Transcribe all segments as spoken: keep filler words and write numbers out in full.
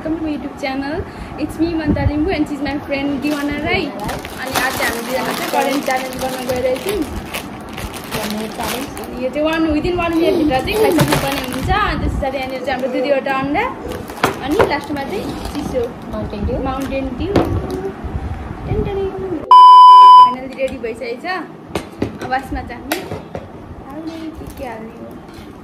welcome to my YouTube channel. It's me Manita and she's my friend Diwana Rai. And आज हामी दुईजना चाहिँ current challenge गर्न गइरहेछौँ. यो चाहिँ one within one minute भित्र चाहिँ खाइसक्नुपर्ने हुन्छ. त्यसैले यहाँनिर चाहिँ हाम्रो दुई दुईवटा अन्डा अनि लास्टमा चाहिँ चिसो Mountain Dew Mountain Dew finally ready भइसकेछ. अब यसमा चाहिँ हामी हाल्ने के के हाल्ने हो.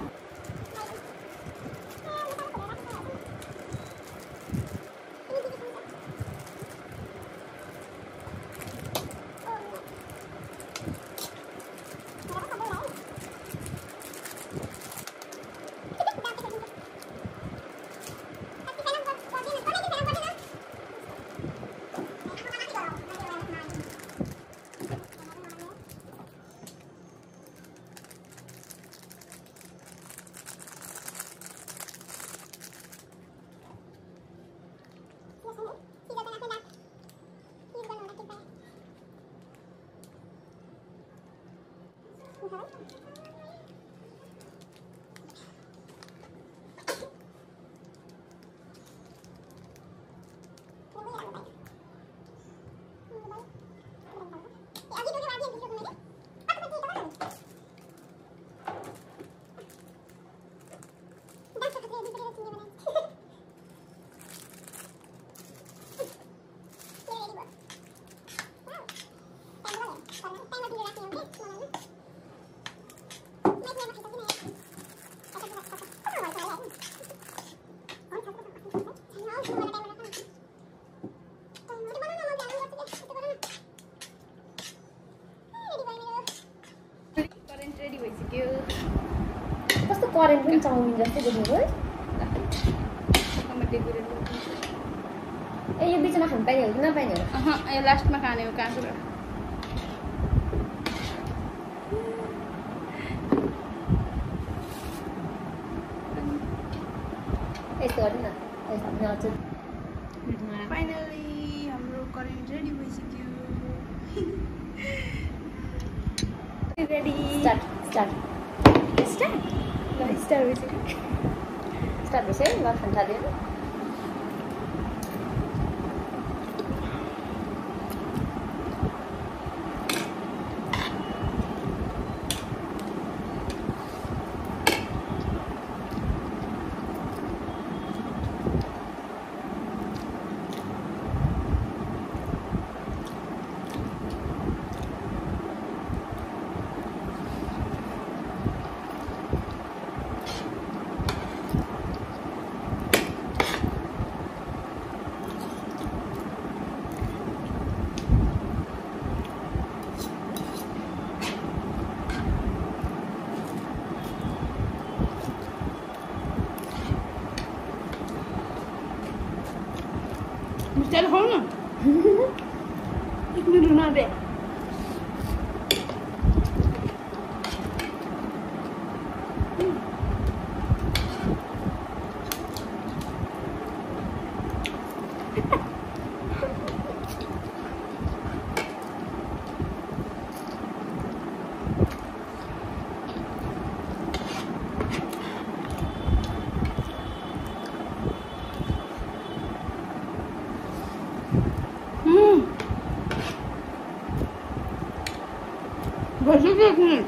कस्तो करेन्ट पनि चाउमिन जस्तै देख्नु भयो. ए यो बिचमा खान पाइने हो कि नपाइने हो? अह यो लास्टमा खाने हो. काँचो यस्तो गर्नु न. फाइनली हाम्रो करेन्ट रेडी भइसक्यो. रेडी स्टार्ट स्टार्ट स्टार्ट ल स्टार्ट भइसक्यो. स्टार्ट भइसक्यो. ल खान थाल्यो. Mister खाऊ न. एक मिनट रुना दे. Başka bir şey.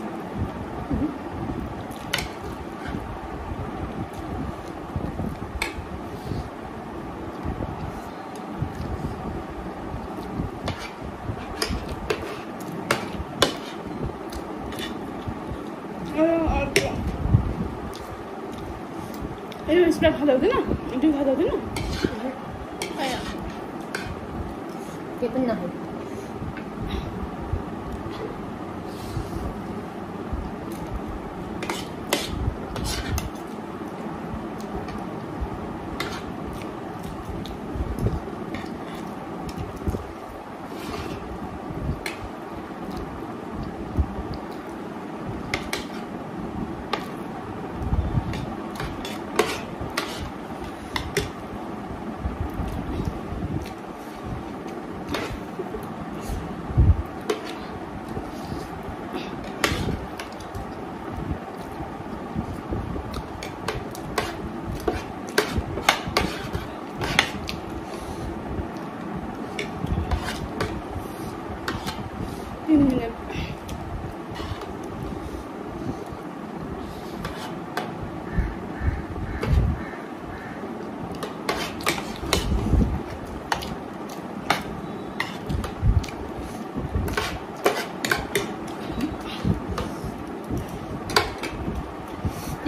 Ini ispat khada hode na? Itu khada hode na? Aya. के पनि नखाऊ.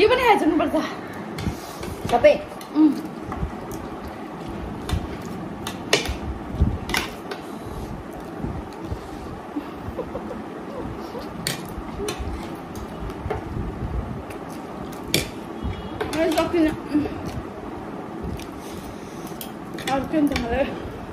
यो पनि खाइसक्नु पर्छ सबै सक्दिनँ अर्को नि त मलाई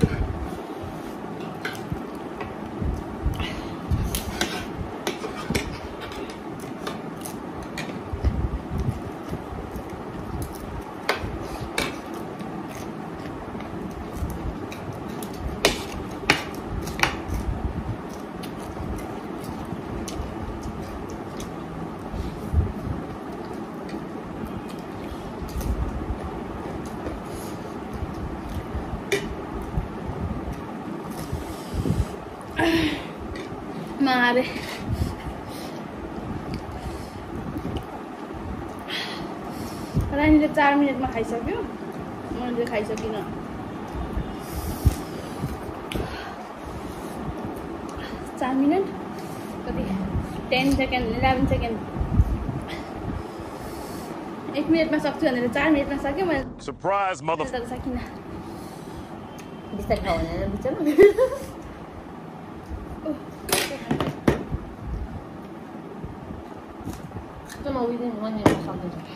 मारे रानीले चार मिनटमा खाइसक्यो मैले खाइसकिनँ चार मिनट कति टेन सेकेन्ड इलेभेन सेकेन्ड एक मिनटमा सक्छु भनेर चार मिनटमा सक्यो मैले सरप्राइज मदर सकिनँ बिस्तारै खाऊ भनेर बिचमा तो मैं विदिन वन मिनट में समझ जाऊँ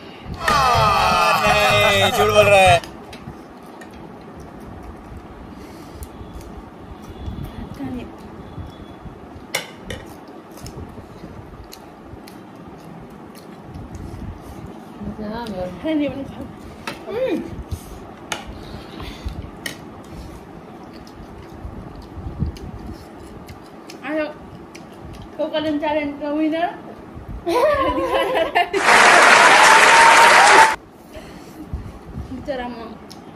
नहीं झूठ बोल रहा है नहीं बनी आयो कोकोनट चैलेंज का विनर बिचरा म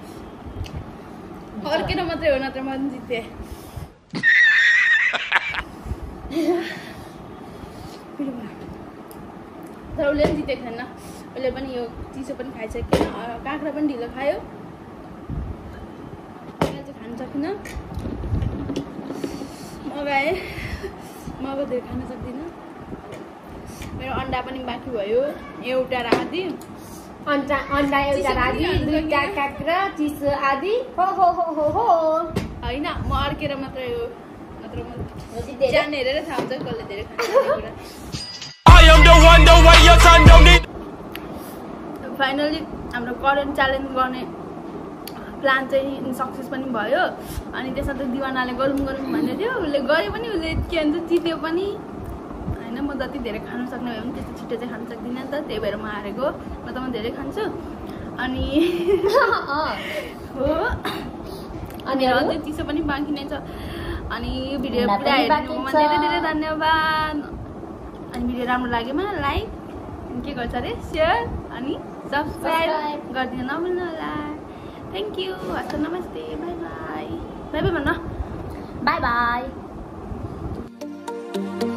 अर्केर मात्रै हो नत्र म जिते तर उसले पनि जितेको छैन उसले पनि यो चिसो पनि खाइसकेन काँक्रा पनि ढिलो खायो मैले चाहिँ खानु सकिनँ मगाएँ म अब धेरै खान सक्दिनँ मेरो अन्डा पनि बाँकी भयो एउटा राति अन्डा अन्डा एउटा राति दुईटा काँक्रा चिसो आदि हो हो हो हो हो होइन म अर्केर मात्रै हो नत्र म जान हेरेर थाहा हुन्छ कसले धेरै खान्छ फाइनली हाम्रो करेन्ट च्यालेन्ज गर्ने प्लान चाहिँ सक्सेस पनि भयो अनि त्यसमा त दिवानाले गरौँ गरौँ भन्दै थियो उसले गरे पनि उसले के भन्छ जित्यो पनि होइन म जति धेरै खानु सक्ने भए पनि त्यस्तो छिटो चाहिँ खानु सक्दिनँ नि त त्यही भएर म हारेको म त म धेरै खान्छु अनि हो अनि अझै चिसो पनि बाँकी नै छ अनि यो भिडियो पुरा हेर्नुमा धेरै धेरै धन्यवाद अनि भिडियो राम्रो लागेमा लाइक के गर्छ अरे सेयर अनि सब्सक्राइब गरिदिनु नभुल्नु होला थ्याङ्क यू हस् नमस्ते बाई बाई बाई बाई भन्न बाई बाई